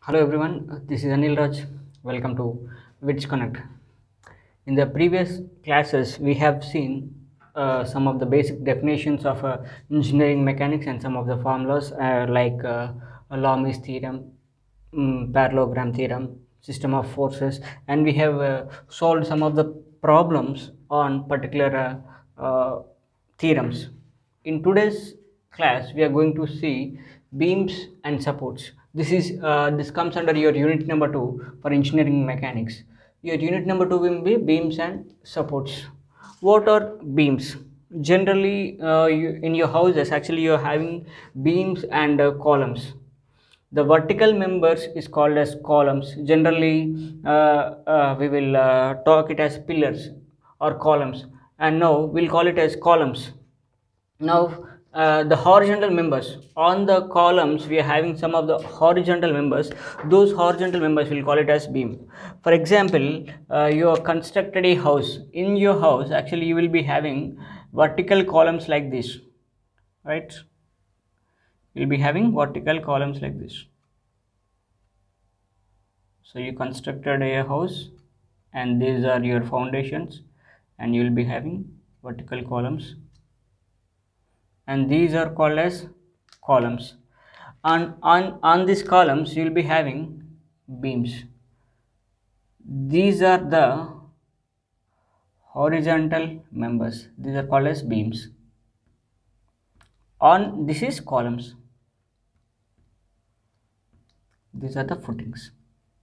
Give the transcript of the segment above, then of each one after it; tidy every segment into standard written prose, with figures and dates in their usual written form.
Hello everyone, this is Anil Raj. Welcome to Wits Connect. In the previous classes, we have seen some of the basic definitions of engineering mechanics and some of the formulas like Lami's theorem, parallelogram theorem, system of forces, and we have solved some of the problems on particular theorems. In today's class, we are going to see beams and supports. This comes under your unit number 2 for engineering mechanics. Your unit number 2 will be beams and supports. What are beams? Generally, in your houses, actually, you are having beams and columns. The vertical members is called as columns. Generally, we will talk it as pillars or columns, and now we'll call it as columns. Now, the horizontal members on the columns, we are having some of the horizontal members. Those horizontal members will call it as beam. For example, you have constructed a house. In your house, actually, you will be having vertical columns like this, right? You'll be having vertical columns like this. So you constructed a house, and these are your foundations, and you will be having vertical columns, and these are called as columns. And on these columns you will be having beams. These are the horizontal members. These are called as beams. On this is columns. These are the footings.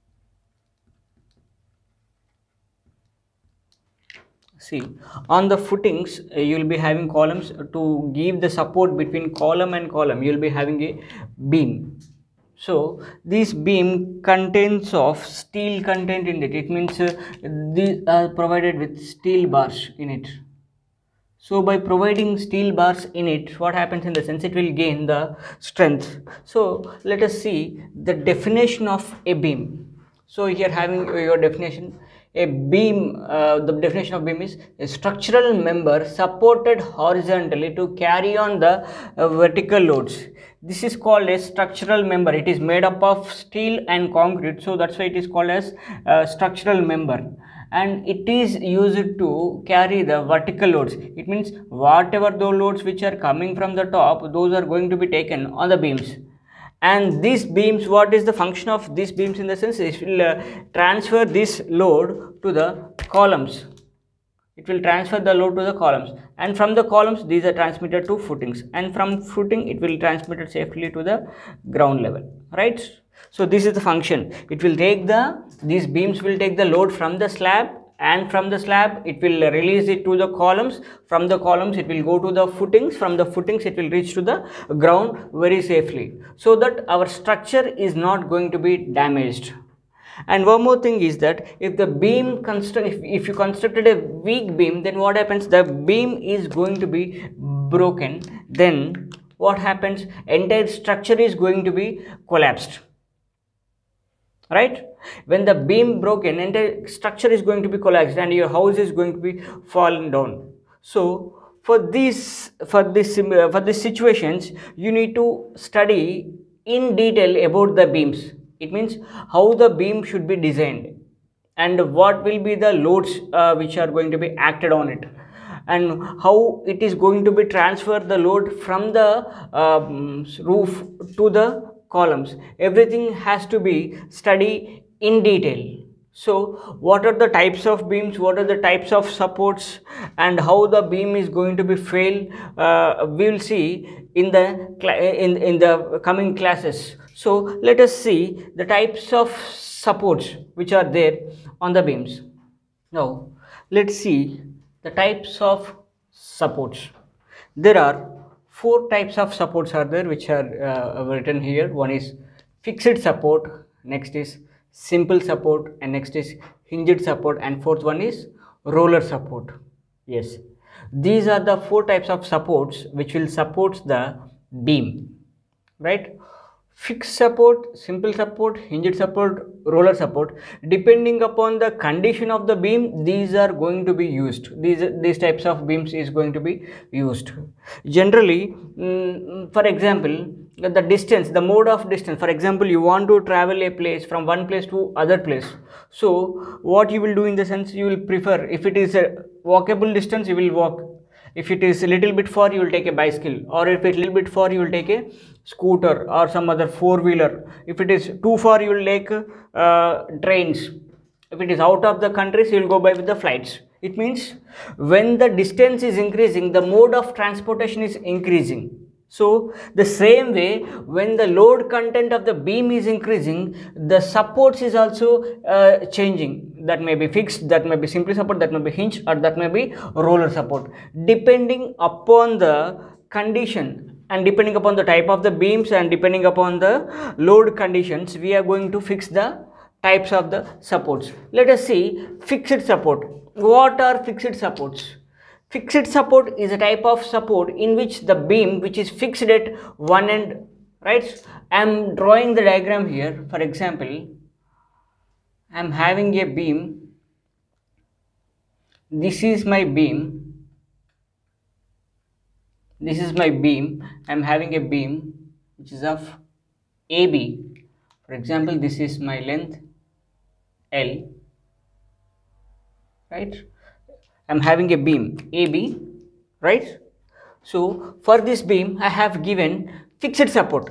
See, on the footings, you will be having columns. To give the support between column and column, you will be having a beam. So this beam contains of steel content in it. It means these are provided with steel bars in it. So by providing steel bars in it, what happens in the sense, it will gain the strength. So let us see the definition of a beam. So here having your definition, a beam, the definition of beam is a structural member supported horizontally to carry on the vertical loads. This is called a structural member. It is made up of steel and concrete, so that's why it is called as structural member, and it is used to carry the vertical loads. It means whatever the loads which are coming from the top, those are going to be taken on the beams. And these beams, what is the function of these beams? In the sense, it will transfer this load to the columns. It will transfer the load to the columns, and from the columns these are transmitted to footings, and from footing it will transmit it safely to the ground level, right? So this is the function. It will take these beams will take the load from the slab, and from the slab it will release it to the columns. From the columns it will go to the footings. From the footings it will reach to the ground very safely, so that our structure is not going to be damaged. And one more thing is that if the beam if you constructed a weak beam, then what happens? The beam is going to be broken. Then what happens? Entire structure is going to be collapsed, right? When the beam broken, entire structure is going to be collapsed, and your house is going to be fallen down. So for these situations, you need to study in detail about the beams. It means how the beam should be designed, and what will be the loads which are going to be acted on it, and how it is going to be transfer the load from the roof to the columns. Everything has to be studied in detail. So what are the types of beams, what are the types of supports, and how the beam is going to be failed, we will see in the coming classes. So let us see the types of supports which are there on the beams. Now let's see the types of supports. There are four types of supports are there, which are written here. One is fixed support, next is simple support, and next is hinged support, and fourth one is roller support. Yes, these are the four types of supports which will support the beam, right? Fixed support, simple support, hinged support, roller support. Depending upon the condition of the beam, these are going to be used. These types of beams is going to be used. Generally, for example, the distance, the mode of distance. For example, you want to travel a place from one place to other place. So what you will do in the sense, you will prefer, if it is a walkable distance, you will walk. If it is a little bit far, you will take a bicycle, or if it is a little bit far, you will take a scooter or some other four-wheeler. If it is too far, you will take trains. If it is out of the countries, you will go by with the flights. It means when the distance is increasing, the mode of transportation is increasing. So the same way, when the load content of the beam is increasing, the supports is also changing. That may be fixed, that may be simply support, that may be hinge, or that may be roller support, depending upon the condition and depending upon the type of the beams and depending upon the load conditions. We are going to fix the types of the supports. Let us see fixed support. What are fixed supports? Fixed support is a type of support in which the beam which is fixed at one end, right? I am drawing the diagram here. For example, I am having a beam. This is my beam. This is my beam. I am having a beam which is of AB. For example, this is my length L, right? I'm having a beam AB, right? So for this beam, I have given fixed support.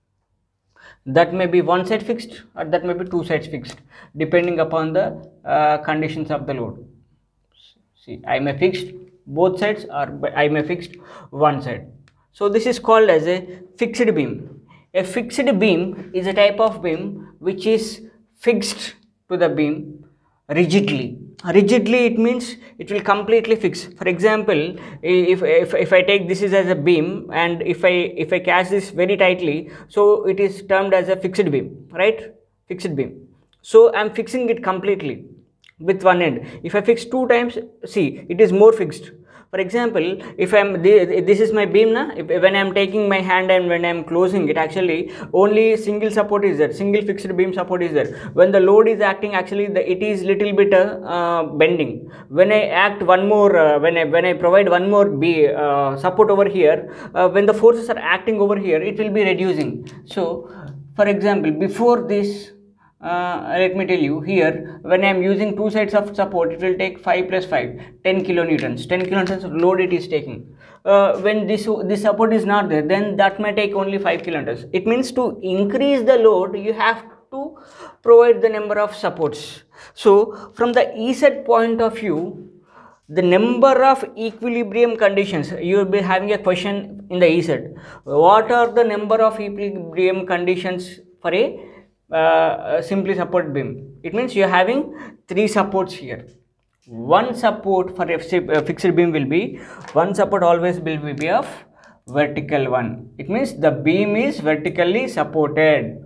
That may be one side fixed or that may be two sides fixed, depending upon the conditions of the load. See, I may fixed both sides or I may fixed one side. So this is called as a fixed beam. A fixed beam is a type of beam which is fixed to the beam rigidly. Rigidly, it means it will completely fix. For example, if I take this is as a beam and if I catch this very tightly, so it is termed as a fixed beam, right? Fixed beam. So I am fixing it completely with one end. If I fix two times, see, it is more fixed. For example, if this is my beam now, when I am taking my hand and when I am closing it, actually only single support is there, single fixed beam support is there. When the load is acting, actually it is little bit bending. When I act one more, when I provide one more support over here, when the forces are acting over here, it will be reducing. So for example, before this, let me tell you here, when I am using two sides of support, it will take 5 plus 5, 10 kilonewtons. 10 kilonewtons of load it is taking. When this support is not there, then that may take only 5 kilonewtons. It means to increase the load, you have to provide the number of supports. So from the EZ point of view, the number of equilibrium conditions, you will be having a question in the EZ. What are the number of equilibrium conditions for a simply support beam? It means you are having three supports here. One support for a fixed beam will be, one support always will be of vertical one. It means the beam is vertically supported,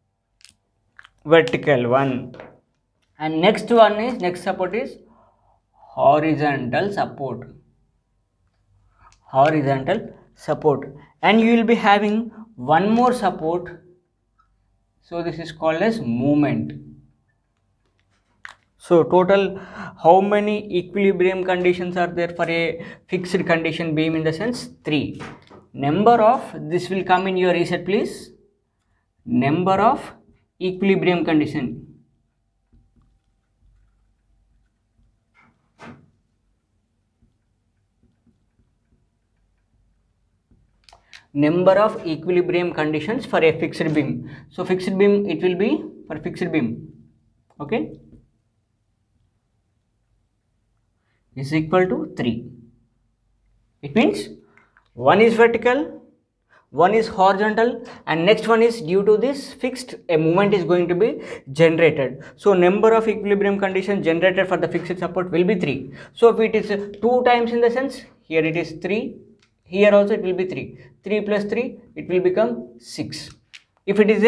vertical one, and next support is horizontal support, horizontal support, and you will be having one more support. So this is called as movement. So total, how many equilibrium conditions are there for a fixed condition beam? In the sense, 3. Number of, this will come in your reset please, number of equilibrium condition. Number of equilibrium conditions for a fixed beam. So fixed beam, it will be for fixed beam, okay, is equal to 3. It means one is vertical, one is horizontal, and next one is due to this fixed, a movement is going to be generated. So number of equilibrium conditions generated for the fixed support will be 3. So if it is 2 times, in the sense, here it is 3, here also it will be 3. 3 plus 3, it will become 6. If it is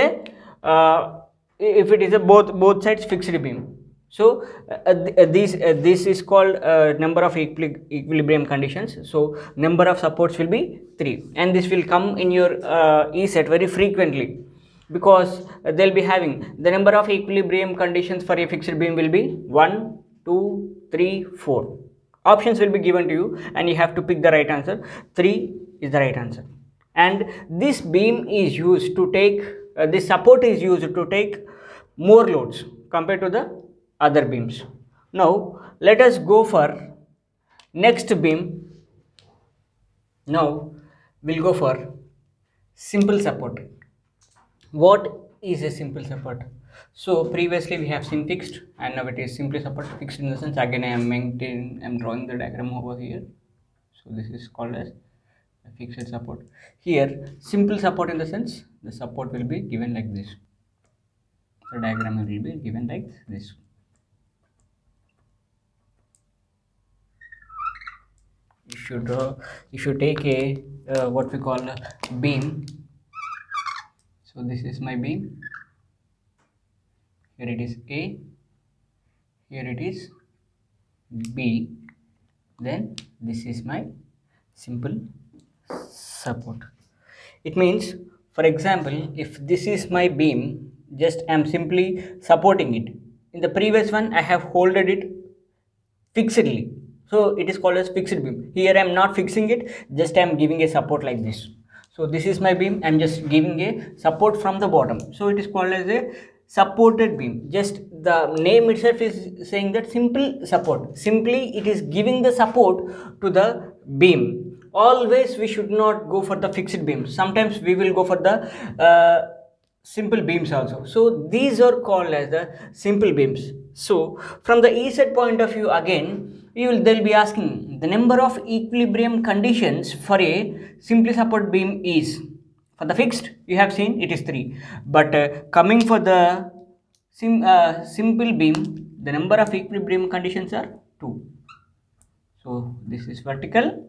a both sides fixed beam. So this is called number of equilibrium conditions. So number of supports will be 3, and this will come in your ESET very frequently, because they'll be having the number of equilibrium conditions for a fixed beam will be 1, 2, 3, 4. Options will be given to you and you have to pick the right answer. 3 is the right answer. and this beam is used to take this support is used to take more loads compared to the other beams. Now let us go for next beam. Now we'll go for simple support. What is a simple support? So previously we have seen fixed, and now it is simply support. Fixed in the sense, again I'm drawing the diagram over here. So this is called as a fixed support. Here simple support in the sense the support will be given like this. The diagram will be given like this. If you take a what we call a beam. So this is my beam. Here it is A. Here it is B. Then this is my simple support. It means, for example, if this is my beam, just I am simply supporting it. In the previous one I have holded it fixedly, so it is called as fixed beam. Here I am not fixing it, just I am giving a support like this. So this is my beam, I am just giving a support from the bottom, so it is called as a supported beam. Just the name itself is saying that simple support. Simply it is giving the support to the beam. Always we should not go for the fixed beams. Sometimes we will go for the simple beams also. So these are called as the simple beams. So from the EZ point of view, again they'll be asking the number of equilibrium conditions for a simply support beam is. For the fixed you have seen it is 3, but coming for the simple beam, the number of equilibrium conditions are 2. So this is vertical,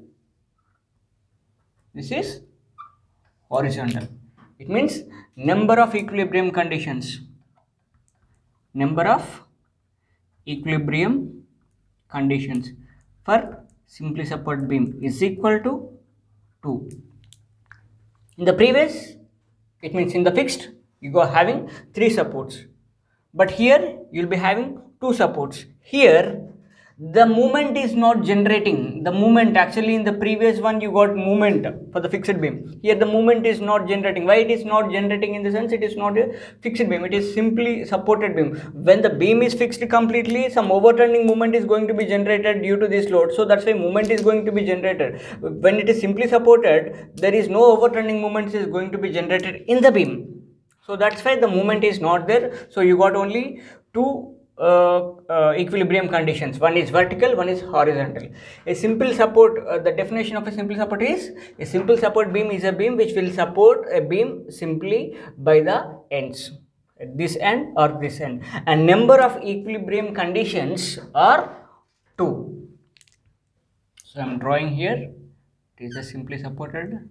this is horizontal. It means number of equilibrium conditions for simply support beam is equal to 2. In the previous, it means in the fixed you go having 3 supports, but here you will be having 2 supports. Here the movement is not generating. The movement, actually in the previous one you got movement for the fixed beam. Here the movement is not generating. Why it is not generating? In the sense it is not a fixed beam, it is simply supported beam. When the beam is fixed completely, some overturning movement is going to be generated due to this load, so that's why movement is going to be generated. When it is simply supported, there is no overturning movement is going to be generated in the beam, so that's why the movement is not there. So you got only 2 equilibrium conditions. One is vertical, one is horizontal. A simple support, the definition of a simple support is, a simple support beam is a beam which will support a beam simply by the ends, this end or this end, and number of equilibrium conditions are 2. So I am drawing here, it is a simply supported,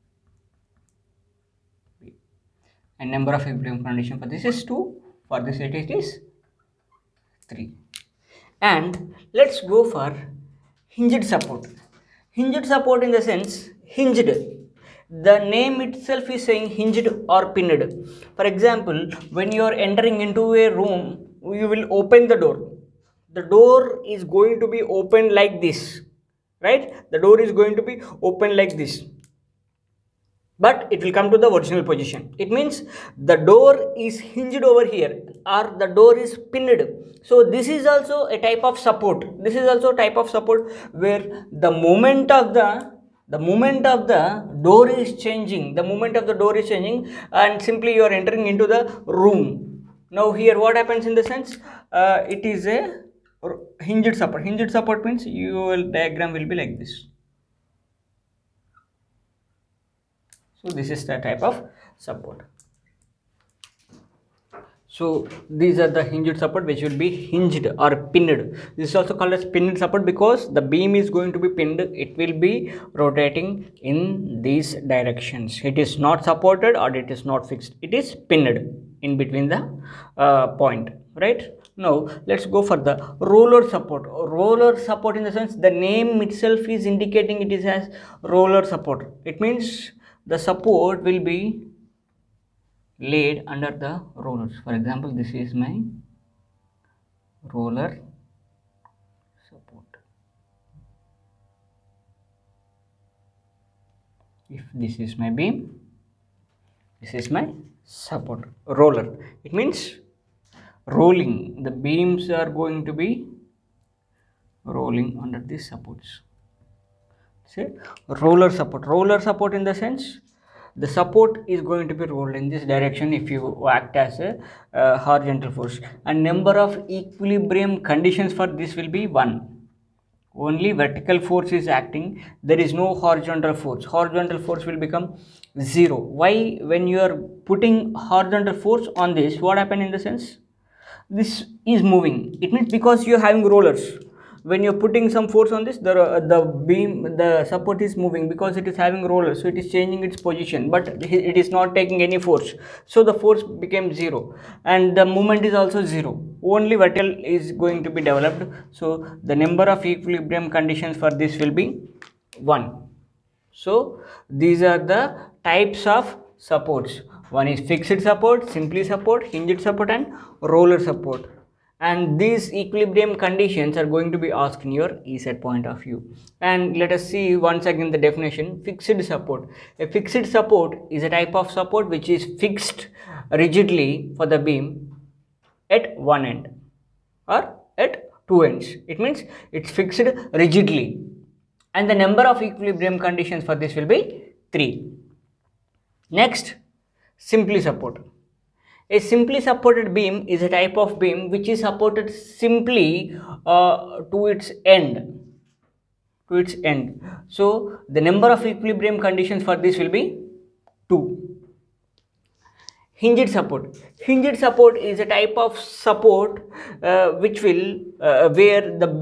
and number of equilibrium condition for this is 2, for this it is 3. And let's go for hinged support. Hinged support in the sense hinged. The name itself is saying hinged or pinned. For example, when you are entering into a room, you will open the door. The door is going to be open like this, right? The door is going to be open like this, but it will come to the original position. It means the door is hinged over here, or the door is pinned. So this is also a type of support. This is also a type of support where the movement of the door is changing. The movement of the door is changing, and simply you are entering into the room. Now here what happens in the sense, it is a hinged support. Hinged support means your diagram will be like this. So this is the type of support. So these are the hinged support which will be hinged or pinned. This is also called as pinned support because the beam is going to be pinned. It will be rotating in these directions. It is not supported or it is not fixed. It is pinned in between the point, right? Now let's go for the roller support. Roller support in the sense the name itself is indicating it is as roller support. It means the support will be laid under the rollers. For example, this is my roller support. If this is my beam, this is my support. Roller, it means rolling. The beams are going to be rolling under these supports. Say roller support in the sense the support is going to be rolled in this direction if you act as a horizontal force, and number of equilibrium conditions for this will be 1. Only vertical force is acting, there is no horizontal force. Horizontal force will become 0. Why? When you are putting horizontal force on this, what happened in the sense this is moving, it means because you are having rollers. When you're putting some force on this, the beam, the support is moving because it is having rollers, so it is changing its position, but it is not taking any force, so the force became 0 and the movement is also 0. Only vertical is going to be developed, so the number of equilibrium conditions for this will be 1. So these are the types of supports. One is fixed support, simply support, hinged support and roller support. And these equilibrium conditions are going to be asked in your ESET point of view. And let us see once again the definition. Fixed support. A fixed support is a type of support which is fixed rigidly for the beam at one end or at two ends. It means it's fixed rigidly. And the number of equilibrium conditions for this will be 3. Next, simply support. A simply supported beam is a type of beam which is supported simply to its end. So the number of equilibrium conditions for this will be 2. Hinged support. Hinged support is a type of support which will where the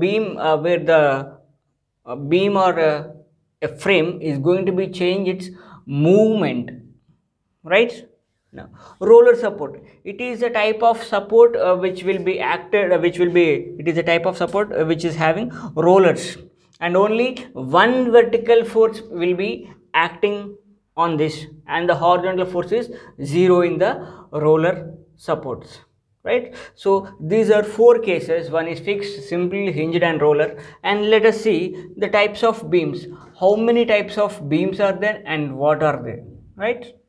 beam or a frame is going to be change its movement, right? Now, roller support. It is a type of support which will be acted, it is a type of support which is having rollers, and only one vertical force will be acting on this, and the horizontal force is 0 in the roller supports, right? So these are 4 cases. One is fixed, simple, hinged and roller. And let us see the types of beams. How many types of beams are there and what are they, right?